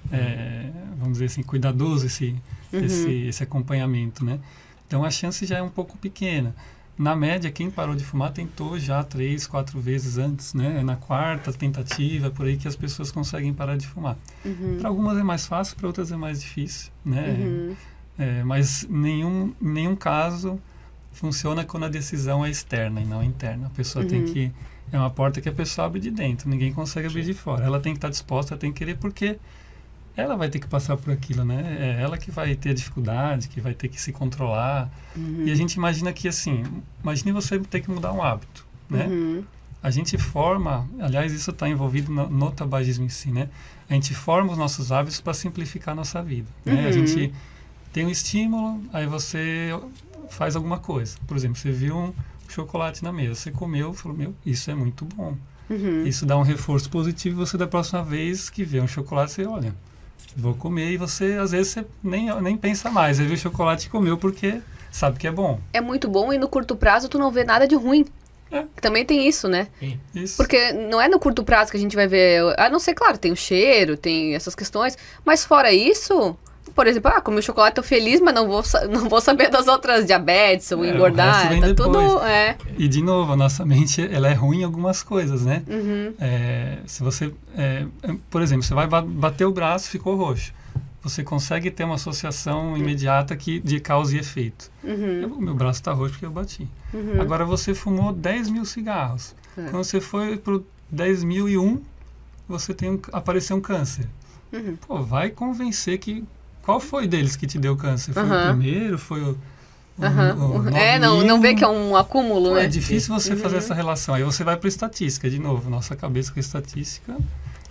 é, vamos dizer assim, cuidadoso esse, Uhum. esse, esse acompanhamento, né? Então a chance já é um pouco pequena. Na média, quem parou de fumar tentou já três, quatro vezes antes, né? Na quarta tentativa, por aí que as pessoas conseguem parar de fumar. Uhum. Para algumas é mais fácil, para outras é mais difícil, né? Uhum. É, mas nenhum, em nenhum caso funciona quando a decisão é externa e não interna. A pessoa Uhum. tem que... É uma porta que a pessoa abre de dentro, ninguém consegue abrir de fora. Ela tem que estar disposta, ela tem que querer, porque ela vai ter que passar por aquilo, né? É ela que vai ter dificuldade, que vai ter que se controlar. Uhum. E a gente imagina que, assim, imagine você ter que mudar um hábito, né? Uhum. A gente forma, aliás, isso está envolvido no, no tabagismo em si, né? A gente forma os nossos hábitos para simplificar a nossa vida, né? Uhum. A gente tem um estímulo, aí você faz alguma coisa. Por exemplo, você viu um chocolate na mesa, você comeu, falou, meu, isso é muito bom. Uhum. Isso dá um reforço positivo e você, da próxima vez que vê um chocolate, você olha, vou comer, e você, às vezes, você nem, nem pensa mais. Você viu o chocolate e comeu porque sabe que é bom. É muito bom e no curto prazo tu não vê nada de ruim. É. Também tem isso, né? Sim. Isso. Porque não é no curto prazo que a gente vai ver... A não ser, claro, tem o cheiro, tem essas questões. Mas fora isso... Por exemplo, ah, comi chocolate, tô feliz, mas não vou, sa- não vou saber das outras diabetes ou É, o engordar. resto vem Tá depois. tudo... É. E, de novo, a nossa mente, ela é ruim em algumas coisas, né? Uhum. É, se você, é, por exemplo, você vai ba- bater o braço, ficou roxo. Você consegue ter uma associação imediata que, de causa e efeito. Uhum. Eu- meu braço está roxo porque eu bati. Uhum. Agora você fumou dez mil cigarros. É. Quando você foi para o dez mil e um, você tem um, apareceu um câncer. Uhum. Pô, vai convencer que... Qual foi deles que te deu câncer? Foi Aham. o primeiro? Foi o... o- Uhum. o É, não, não vê que é um acúmulo, Pô, né? é difícil você Uhum. fazer essa relação. Aí você vai para estatística, de novo. Nossa cabeça com estatística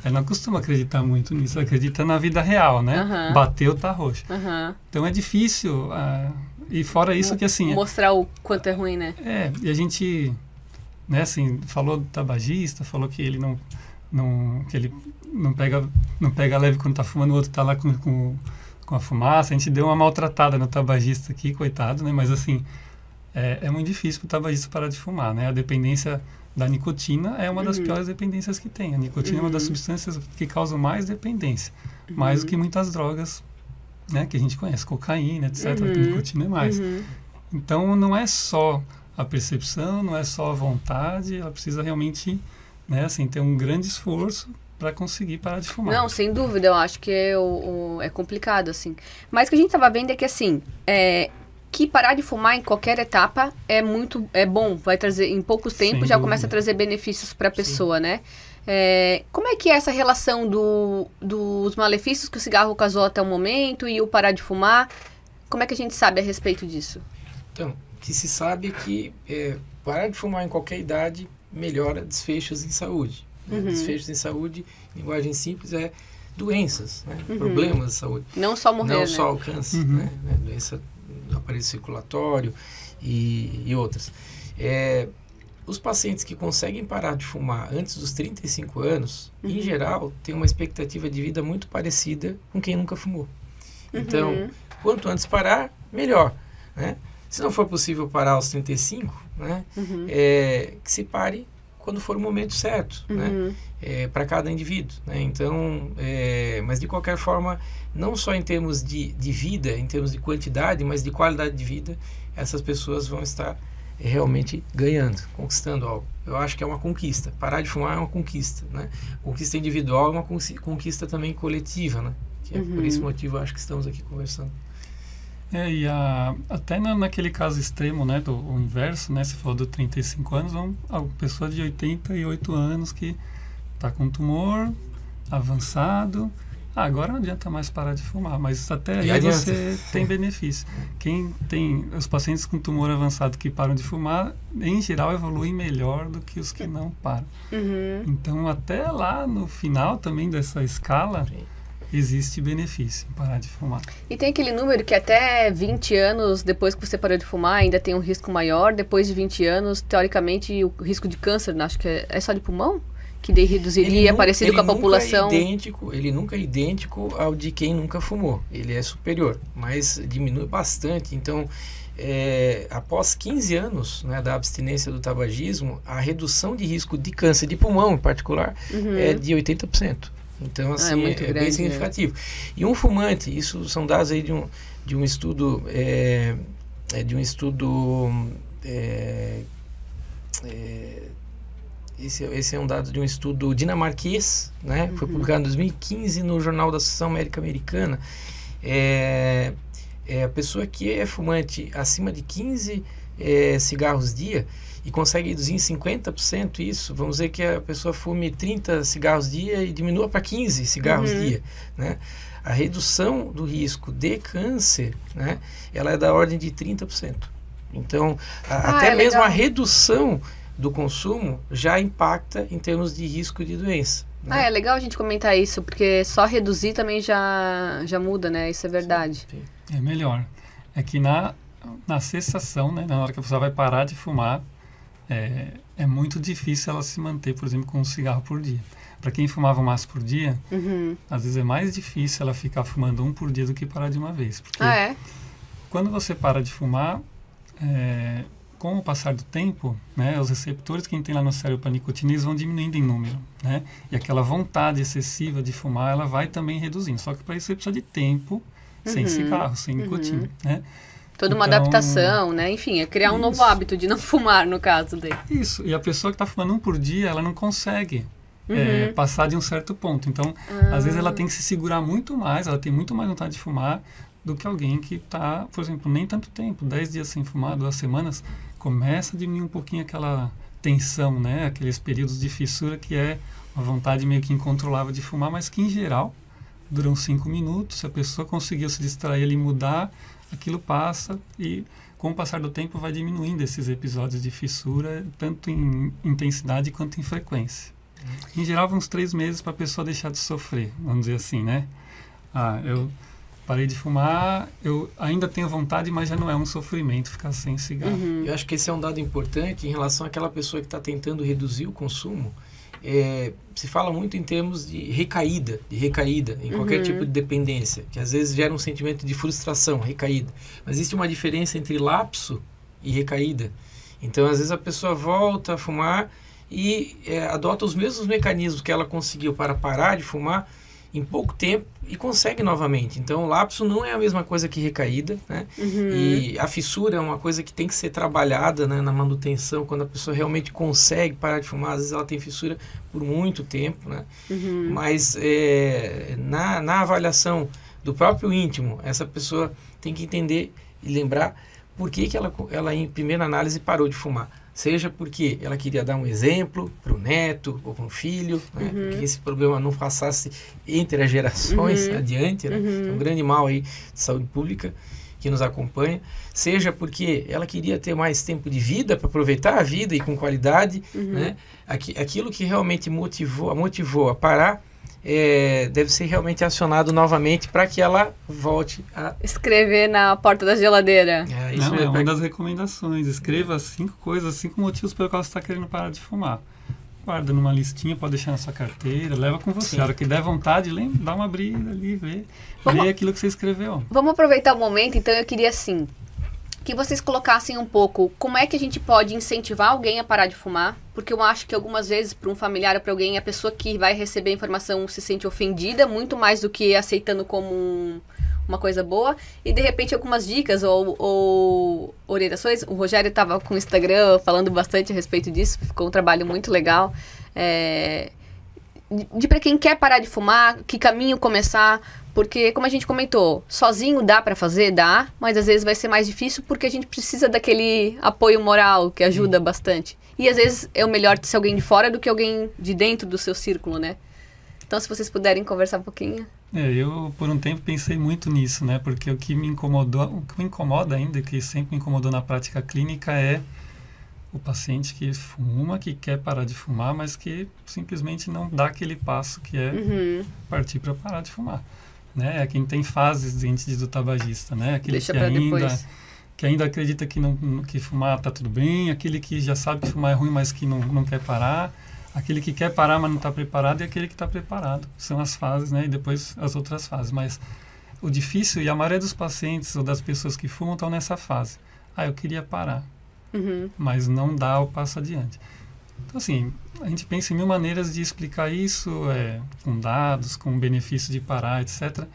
ela não costuma acreditar muito nisso, ela acredita na vida real, né? Uhum. Bateu, tá roxo. Uhum. Então é difícil, uh, e fora isso que assim... Mostrar o quanto é ruim, né? É, e a gente, né, assim, falou do tabagista, falou que ele não, não, que ele não pega, não pega leve quando tá fumando, o outro tá lá com, com, com a fumaça. A gente deu uma maltratada no tabagista aqui, coitado, né? Mas assim, é, é muito difícil pro tabagista parar de fumar, né? A dependência da nicotina é uma uhum. das piores dependências que tem. A nicotina uhum. é uma das substâncias que causam mais dependência, uhum. mais do que muitas drogas, né, que a gente conhece, cocaína, etcétera. Uhum. A nicotina é mais. Uhum. Então, não é só a percepção, não é só a vontade, ela precisa realmente, né, assim, ter um grande esforço para conseguir parar de fumar. Não, sem dúvida, eu acho que é, o, o, é complicado, assim. Mas o que a gente estava vendo é que, assim, é, que parar de fumar em qualquer etapa é muito, é bom, vai trazer, em poucos tempos sem já dúvida. Começa a trazer benefícios para a pessoa, Sim. né? É, como é que é essa relação do, dos malefícios que o cigarro causou até o momento e o parar de fumar? Como é que a gente sabe a respeito disso? Então, o que se sabe é que é, parar de fumar em qualquer idade melhora desfechos em saúde. Né? Uhum. Desfechos em saúde, linguagem simples, é doenças, né? Uhum. Problemas de saúde. Não só morrer, Não né? só o câncer, uhum. né? Doença do aparelho circulatório e, e outras. É, os pacientes que conseguem parar de fumar antes dos trinta e cinco anos, uhum. em geral, têm uma expectativa de vida muito parecida com quem nunca fumou. Uhum. Então, quanto antes parar, melhor, né? Se não for possível parar aos trinta e cinco, né? Uhum. É, que se pare quando for o momento certo, uhum. né? É, para cada indivíduo, né? Então, é, mas de qualquer forma, não só em termos de, de vida, em termos de quantidade, mas de qualidade de vida, essas pessoas vão estar realmente ganhando, conquistando algo. Eu acho que é uma conquista. Parar de fumar é uma conquista, né? Conquista individual é uma conquista também coletiva, né? Que é uhum. por esse motivo eu acho que estamos aqui conversando. É, e a, até na, naquele caso extremo, né, do o inverso, né, você falou do trinta e cinco anos, uma, uma pessoa de oitenta e oito anos que está com tumor avançado, ah, agora não adianta mais parar de fumar, mas até aí você tem benefício. Quem tem, os pacientes com tumor avançado que param de fumar, em geral evoluem melhor do que os que não param. Uhum. Então, até lá no final também dessa escala, Sim. existe benefício em parar de fumar. E tem aquele número que até vinte anos depois que você parou de fumar ainda tem um risco maior, depois de vinte anos, teoricamente, o risco de câncer, acho que é, é só de pulmão? Que daí reduziria, nunca, parecido com a população. É idêntico, ele nunca é idêntico ao de quem nunca fumou. Ele é superior, mas diminui bastante. Então, é, após quinze anos, né, da abstinência do tabagismo, a redução de risco de câncer de pulmão, em particular, uhum. é de oitenta por cento. Então, assim, ah, é, é grande, bem significativo. Né? E um fumante, isso são dados aí de um, de um estudo, é, é de um estudo, é, é, esse, esse é um dado de um estudo dinamarquês, né? Uhum. Foi publicado em dois mil e quinze no Jornal da Associação Médica Americana. É, é a pessoa que é fumante acima de quinze é, cigarros dia e consegue reduzir em cinquenta por cento isso, vamos dizer que a pessoa fume trinta cigarros dia e diminua para quinze cigarros uhum. dia, né? A redução do risco de câncer, né, ela é da ordem de trinta por cento. Então, a, ah, até é mesmo legal. A redução do consumo já impacta em termos de risco de doença. Né? Ah, é legal a gente comentar isso, porque só reduzir também já, já muda, né? Isso é verdade. Sim, sim. É melhor. É que na, na cessação, né, na hora que a pessoa vai parar de fumar, É, é muito difícil ela se manter, por exemplo, com um cigarro por dia. Para quem fumava um maço por dia, uhum. às vezes é mais difícil ela ficar fumando um por dia do que parar de uma vez. Porque ah, é? quando você para de fumar, é, com o passar do tempo, né, os receptores que tem lá no cérebro para nicotina, eles vão diminuindo em número. Né? E aquela vontade excessiva de fumar, ela vai também reduzindo. Só que para isso você precisa de tempo uhum. sem cigarro, sem nicotina. Uhum. Né? Toda uma então, adaptação, né? Enfim, é criar um isso. novo hábito de não fumar, no caso dele. Isso, e a pessoa que está fumando um por dia, ela não consegue uhum. é, passar de um certo ponto. Então, ah. às vezes ela tem que se segurar muito mais, ela tem muito mais vontade de fumar do que alguém que está, por exemplo, nem tanto tempo, dez dias sem fumar, duas semanas, começa a diminuir um pouquinho aquela tensão, né? Aqueles períodos de fissura que é uma vontade meio que incontrolável de fumar, mas que em geral duram cinco minutos, se a pessoa conseguiu se distrair e mudar, aquilo passa e com o passar do tempo vai diminuindo esses episódios de fissura, tanto em intensidade quanto em frequência. Em geral, uns três meses para a pessoa deixar de sofrer, vamos dizer assim, né? Ah, eu parei de fumar, eu ainda tenho vontade, mas já não é um sofrimento ficar sem cigarro. Uhum. Eu acho que esse é um dado importante em relação àquela pessoa que está tentando reduzir o consumo. É, se fala muito em termos de recaída, de recaída em qualquer uhum. tipo de dependência, que às vezes gera um sentimento de frustração, recaída. Mas existe uma diferença entre lapso e recaída. Então, às vezes a pessoa volta a fumar e é, adota os mesmos mecanismos que ela conseguiu para parar de fumar em pouco tempo e consegue novamente. Então, o lapso não é a mesma coisa que recaída, né? Uhum. E a fissura é uma coisa que tem que ser trabalhada, né, na manutenção, quando a pessoa realmente consegue parar de fumar. Às vezes ela tem fissura por muito tempo, né? Uhum. Mas é, na, na avaliação do próprio íntimo, essa pessoa tem que entender e lembrar por que, que ela, ela, em primeira análise, parou de fumar. Seja porque ela queria dar um exemplo para o neto ou para um filho, né? Uhum. Que esse problema não passasse entre as gerações uhum. adiante, né? Uhum. É um grande mal aí de saúde pública que nos acompanha. Seja porque ela queria ter mais tempo de vida para aproveitar a vida e com qualidade, uhum. né? Aqui, aquilo que realmente motivou, a motivou a parar É, deve ser realmente acionado novamente para que ela volte a... Escrever na porta da geladeira. É, isso Não, mesmo. é uma das recomendações. Escreva cinco coisas, cinco motivos pelo qual você está querendo parar de fumar. Guarda numa listinha, pode deixar na sua carteira, leva com você. Sim. A hora que der vontade, lembra, dá uma abrida ali, vê, Vamos... lê aquilo que você escreveu. Vamos aproveitar o momento, então eu queria assim, que vocês colocassem um pouco como é que a gente pode incentivar alguém a parar de fumar, porque eu acho que algumas vezes para um familiar ou para alguém, a pessoa que vai receber a informação se sente ofendida, muito mais do que aceitando como um, uma coisa boa, e de repente algumas dicas ou, ou orientações. O Rogério estava com o Instagram falando bastante a respeito disso, ficou um trabalho muito legal, é, de, de para quem quer parar de fumar, que caminho começar. Porque, como a gente comentou, sozinho dá para fazer? Dá, mas às vezes vai ser mais difícil porque a gente precisa daquele apoio moral que ajuda Sim. bastante. E às vezes é o melhor ser alguém de fora do que alguém de dentro do seu círculo, né? Então, se vocês puderem conversar um pouquinho. É, eu, por um tempo, pensei muito nisso, né? Porque o que me incomodou, o que me incomoda ainda, que sempre me incomodou na prática clínica é o paciente que fuma, que quer parar de fumar, mas que simplesmente não dá aquele passo que é uhum. partir para parar de fumar. Né? É quem tem fases diante do tabagista, né? Aquele Deixa que pra ainda, depois. que ainda acredita que, não, que fumar tá tudo bem, aquele que já sabe que fumar é ruim, mas que não, não quer parar, aquele que quer parar, mas não está preparado, e aquele que está preparado. São as fases, né? E depois as outras fases. Mas o difícil, e a maioria dos pacientes ou das pessoas que fumam estão nessa fase. Ah, eu queria parar, uhum. mas não dá o passo adiante. Então, assim, a gente pensa em mil maneiras de explicar isso, é, com dados, com o benefício de parar, etcétera.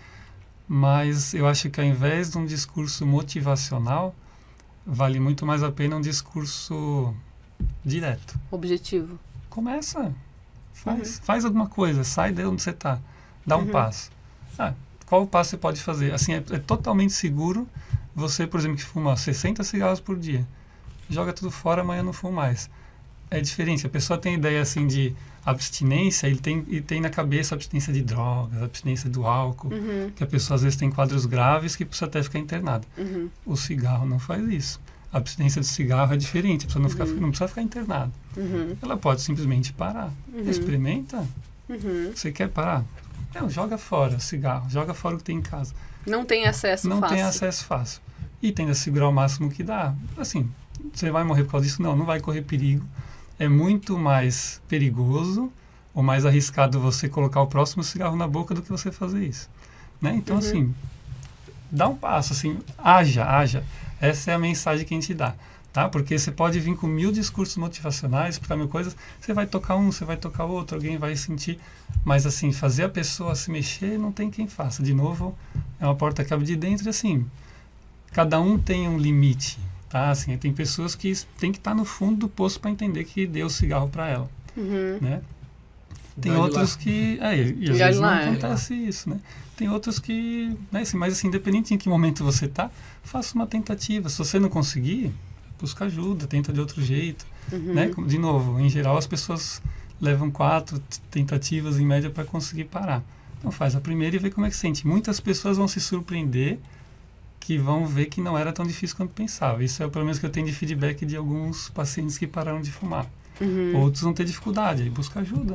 Mas eu acho que ao invés de um discurso motivacional, vale muito mais a pena um discurso direto. Objetivo. Começa, faz, uhum. faz alguma coisa, sai de onde você está, dá um uhum. passo. Ah, qual o passo você pode fazer? Assim, é, é totalmente seguro você, por exemplo, que fuma sessenta cigarros por dia, joga tudo fora, amanhã não fuma mais. É diferente, a pessoa tem ideia assim de abstinência, ele tem, ele tem na cabeça a abstinência de drogas, a abstinência do álcool, uhum. que a pessoa às vezes tem quadros graves que precisa até ficar internada. Uhum. O cigarro não faz isso. A abstinência do cigarro é diferente, a pessoa não, fica, uhum. não precisa ficar internada. Uhum. Ela pode simplesmente parar. Uhum. Experimenta. Uhum. Você quer parar? Não, joga fora o cigarro, joga fora o que tem em casa. Não tem acesso não fácil. Não tem acesso fácil. E tenta segurar o máximo que dá. Assim, você vai morrer por causa disso? Não, não vai correr perigo. É muito mais perigoso ou mais arriscado você colocar o próximo cigarro na boca do que você fazer isso. Né? Então, uhum. assim, dá um passo, assim, haja, haja. Essa é a mensagem que a gente dá. Tá? Porque você pode vir com mil discursos motivacionais para mil coisas, você vai tocar um, você vai tocar outro, alguém vai sentir. Mas, assim, fazer a pessoa se mexer, não tem quem faça. De novo, é uma porta que abre de dentro e, assim, cada um tem um limite. Tá, assim, tem pessoas que tem que estar tá no fundo do poço para entender que deu o cigarro para ela, uhum. né? Tem Vai outros lá. que é, e, e às Vai vezes lá, não acontece é. isso, né? Tem outros que, né, assim, mas assim, independente em que momento você tá, faça uma tentativa. Se você não conseguir, busca ajuda, tenta de outro jeito, uhum. né? De novo, em geral as pessoas levam quatro tentativas em média para conseguir parar. Então faz a primeira e vê como é que sente. Muitas pessoas vão se surpreender que vão ver que não era tão difícil quanto pensava. Isso é pelo menos que eu tenho de feedback de alguns pacientes que pararam de fumar. Uhum. Outros vão ter dificuldade, aí busca ajuda.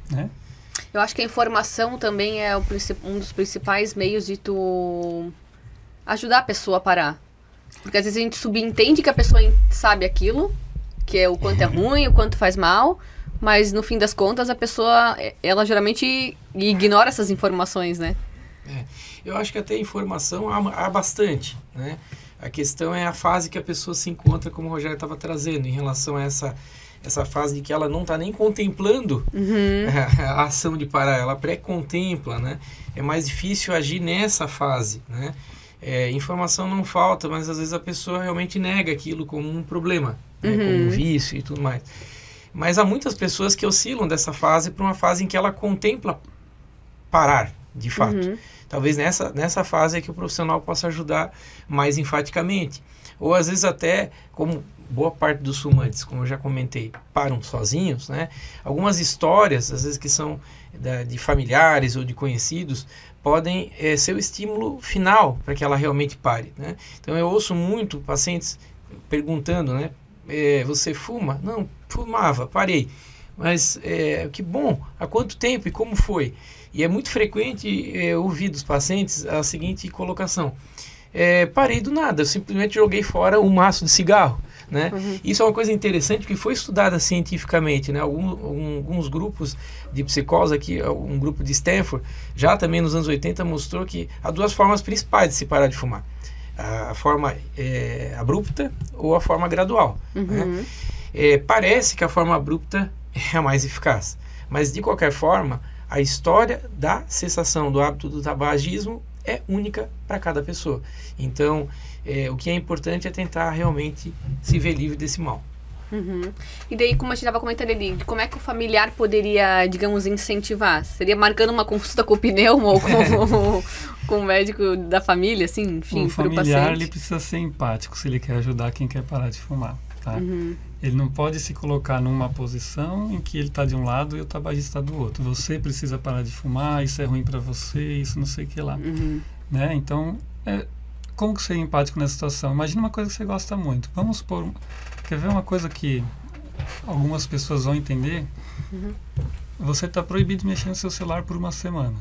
né? Eu acho que a informação também é o, um dos principais meios de tu ajudar a pessoa a parar. Porque às vezes a gente subentende que a pessoa sabe aquilo, que é o quanto é ruim, o quanto faz mal, mas no fim das contas a pessoa, ela geralmente ignora essas informações, né? É, eu acho que até informação há, há bastante, né? A questão é a fase que a pessoa se encontra, como o Rogério estava trazendo, em relação a essa, essa fase de que ela não está nem contemplando uhum. a, a ação de parar, ela pré-contempla, né? É mais difícil agir nessa fase, né? É, informação não falta, mas às vezes a pessoa realmente nega aquilo como um problema, né? Uhum. Como um vício e tudo mais. Mas há muitas pessoas que oscilam dessa fase para uma fase em que ela contempla parar, de fato. Uhum. Talvez nessa, nessa fase é que o profissional possa ajudar mais enfaticamente. Ou às vezes até, como boa parte dos fumantes, como eu já comentei, param sozinhos, né? Algumas histórias, às vezes que são da, de familiares ou de conhecidos, podem é, ser o estímulo final para que ela realmente pare, né? Então eu ouço muito pacientes perguntando, né? É, você fuma? Não, fumava, parei. Mas é, que bom, há quanto tempo e como foi? E é muito frequente é, ouvir dos pacientes a seguinte colocação: é, parei do nada, eu simplesmente joguei fora um maço de cigarro, né? Uhum. Isso é uma coisa interessante que foi estudada cientificamente, né? Algum, um, alguns grupos de psicose aqui, um grupo de Stanford, já também nos anos oitenta, mostrou que há duas formas principais de se parar de fumar: a forma é, abrupta ou a forma gradual, uhum. né? É, parece que a forma abrupta é a mais eficaz, mas de qualquer forma a história da cessação do hábito do tabagismo é única para cada pessoa. Então, é, o que é importante é tentar realmente se ver livre desse mal. Uhum. E daí, como a gente estava comentando ali, como é que o familiar poderia, digamos, incentivar? Seria marcando uma consulta com o pneumo ou com, com o médico da família, assim, enfim, o para o paciente? O familiar, ele precisa ser empático se ele quer ajudar quem quer parar de fumar, tá? Uhum. Ele não pode se colocar numa posição em que ele está de um lado e o tabagista está do outro. Você precisa parar de fumar, isso é ruim para você, isso não sei o que lá. Uhum. Né? Então, é, como que ser empático nessa situação? Imagina uma coisa que você gosta muito. Vamos supor, quer ver uma coisa que algumas pessoas vão entender? Uhum. Você está proibido de mexer no seu celular por uma semana.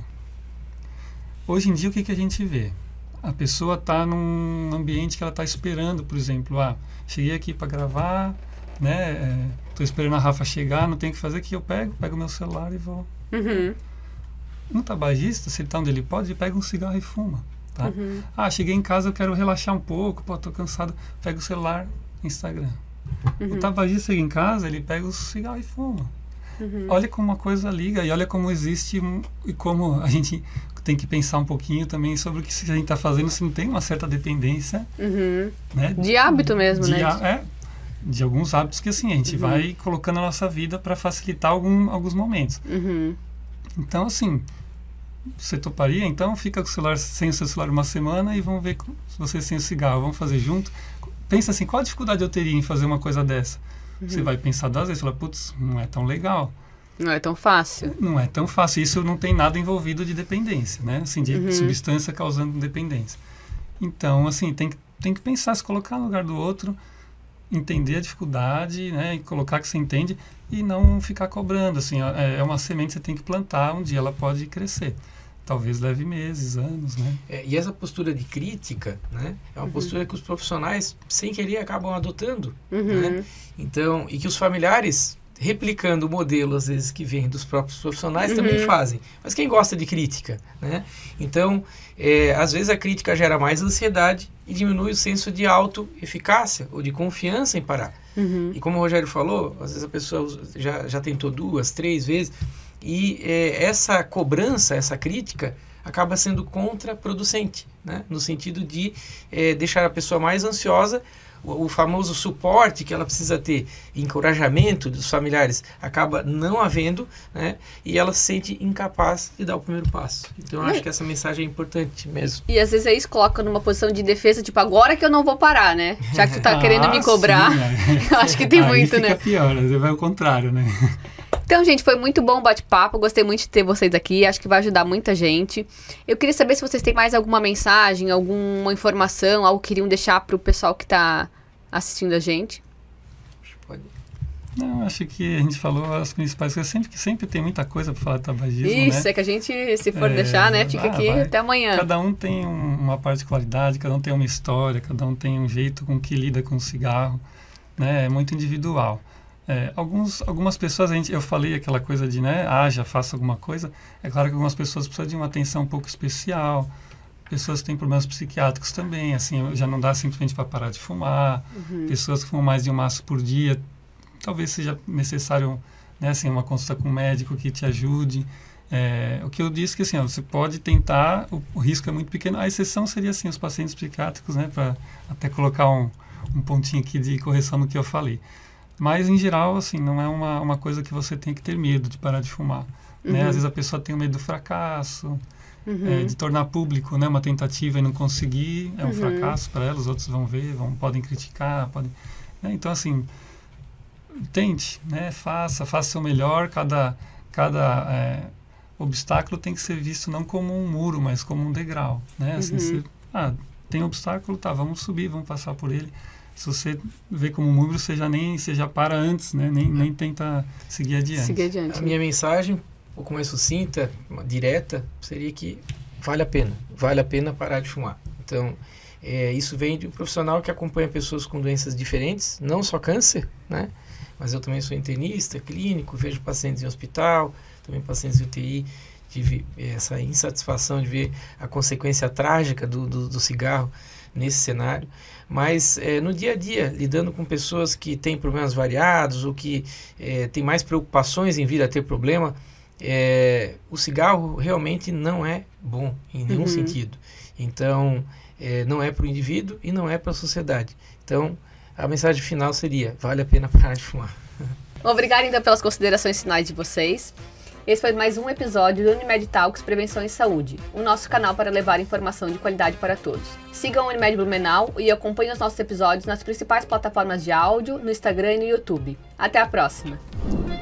Hoje em dia, o que, que a gente vê? A pessoa está num ambiente que ela está esperando, por exemplo, ah, cheguei aqui para gravar, né? Estou esperando a Rafa chegar, não tenho o que fazer, que eu pego, pego meu celular e vou. Uhum. Um tabagista, se ele está onde ele pode, ele pega um cigarro e fuma. Tá? Uhum. Ah, cheguei em casa, eu quero relaxar um pouco, pô, tô cansado, pega o celular, Instagram. Uhum. O tabagista chega em casa, ele pega o cigarro e fuma. Uhum. Olha como uma coisa liga e olha como existe e como a gente tem que pensar um pouquinho também sobre o que a gente está fazendo, se não tem uma certa dependência. Uhum. Né? De hábito mesmo, de, né? É, de alguns hábitos que assim, a gente uhum. vai colocando na nossa vida para facilitar algum, alguns momentos. Uhum. Então, assim, você toparia? Então fica com o celular, sem o seu celular uma semana e vamos ver se você sem o cigarro, vamos fazer junto. Pensa assim, qual a dificuldade eu teria em fazer uma coisa dessa? Uhum. Você vai pensar duas vezes e falar, putz, não é tão legal. Não é tão fácil. Não é tão fácil. Isso não tem nada envolvido de dependência, né? Assim, de uhum. substância causando dependência. Então, assim, tem que, tem que pensar, se colocar no lugar do outro, entender a dificuldade, né? E colocar que você entende e não ficar cobrando. Assim, é, é uma semente que você tem que plantar, um dia ela pode crescer. Talvez leve meses, anos, né? É, e essa postura de crítica, né? É uma uhum. postura que os profissionais, sem querer, acabam adotando. Uhum. Né? Então, e que os familiares, replicando o modelo, às vezes, que vem dos próprios profissionais, uhum. também fazem. Mas quem gosta de crítica, né? Então, é, às vezes a crítica gera mais ansiedade e diminui o senso de auto-eficácia ou de confiança em parar. Uhum. E como o Rogério falou, às vezes a pessoa já, já tentou duas, três vezes, e é, essa cobrança, essa crítica, acaba sendo contraproducente, né? No sentido de é, deixar a pessoa mais ansiosa. O, o famoso suporte que ela precisa ter, encorajamento dos familiares, acaba não havendo, né? E ela se sente incapaz de dar o primeiro passo. Então, eu acho que essa mensagem é importante mesmo. E às vezes é isso, coloca numa posição de defesa, tipo, agora que eu não vou parar, né? Já que tu tá ah, querendo me cobrar. Sim, é. Eu acho que tem Aí muito, fica né? pior, às vezes vai ao contrário, né? Então, gente, foi muito bom o bate-papo. Gostei muito de ter vocês aqui. Acho que vai ajudar muita gente. Eu queria saber se vocês têm mais alguma mensagem, alguma informação, algo que queriam deixar pro pessoal que tá assistindo a gente. Pode. Não, acho que a gente falou as principais coisas. Sempre, sempre tem muita coisa para falar de tabagismo, Isso, né? é que a gente, se for É, deixar, né, fica ah, aqui vai. até amanhã. Cada um tem um, uma particularidade, cada um tem uma história, cada um tem um jeito com que lida com o cigarro, né? É muito individual. É, alguns, algumas pessoas, a gente, eu falei aquela coisa de, né, ah, já faço alguma coisa. É claro que algumas pessoas precisam de uma atenção um pouco especial. Pessoas que têm problemas psiquiátricos também, assim, já não dá simplesmente para parar de fumar. Uhum. Pessoas que fumam mais de um maço por dia, talvez seja necessário, né, assim, uma consulta com um médico que te ajude. É, o que eu disse que assim, ó, você pode tentar, o, o risco é muito pequeno. A exceção seria assim, os pacientes psiquiátricos, né, para até colocar um, um pontinho aqui de correção no que eu falei. Mas em geral, assim, não é uma, uma coisa que você tem que ter medo de parar de fumar. Uhum. Né? Às vezes a pessoa tem o medo do fracasso, uhum. é, de tornar público, né, uma tentativa e não conseguir, é um uhum. fracasso para ela, os outros vão ver, vão, podem criticar, podem, né? Então assim, tente, né, faça, faça o seu melhor, cada, cada é, obstáculo tem que ser visto não como um muro, mas como um degrau, né, assim, uhum. você, ah, tem obstáculo, tá, vamos subir, vamos passar por ele. Se você vê como um muro, você já, nem, você já para antes, né, nem, nem tenta seguir adiante. Seguir adiante. A minha mensagem, um pouco mais sucinta, direta, seria que vale a pena, vale a pena parar de fumar. Então, é, isso vem de um profissional que acompanha pessoas com doenças diferentes, não só câncer, né? Mas eu também sou internista, clínico, vejo pacientes em hospital, também pacientes em U T I, tive essa insatisfação de ver a consequência trágica do, do, do cigarro nesse cenário. Mas é, no dia a dia, lidando com pessoas que têm problemas variados ou que é, têm mais preocupações em vir a ter problema, é, o cigarro realmente não é bom em nenhum uhum. sentido. Então, é, não é para o indivíduo e não é para a sociedade. Então, a mensagem final seria, vale a pena parar de fumar. Obrigada ainda pelas considerações finais de vocês. Esse foi mais um episódio do Unimed Talks Prevenção em Saúde, o nosso canal para levar informação de qualidade para todos. Sigam o Unimed Blumenau e acompanhem os nossos episódios nas principais plataformas de áudio, no Instagram e no YouTube. Até a próxima!